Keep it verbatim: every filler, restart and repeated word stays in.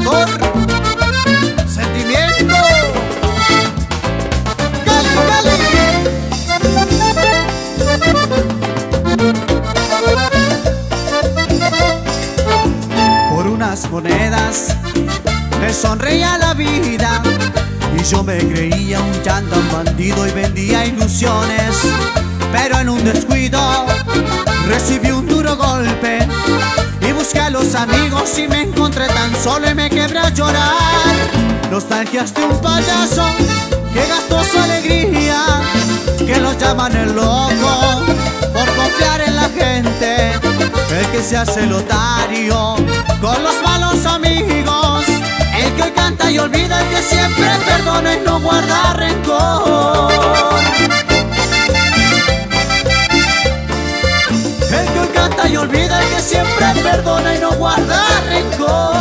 mejor sentimiento. Cali, Cali. Por unas monedas me sonreía la vida y yo me creía un chándal bandido y vendía ilusiones. Pero en un descuido recibí un duro golpe y busqué a los amigos y me encontré tan solo y me quebré a llorar. Nostalgias de un payaso que gastó su alegría, que lo llaman el loco por confiar en la gente, el que se hace lotario con los malos amigos, el que hoy canta y olvida, el que siempre perdona y no guarda rencor. El que hoy canta y olvida, el que siempre perdona y no guarda rencor.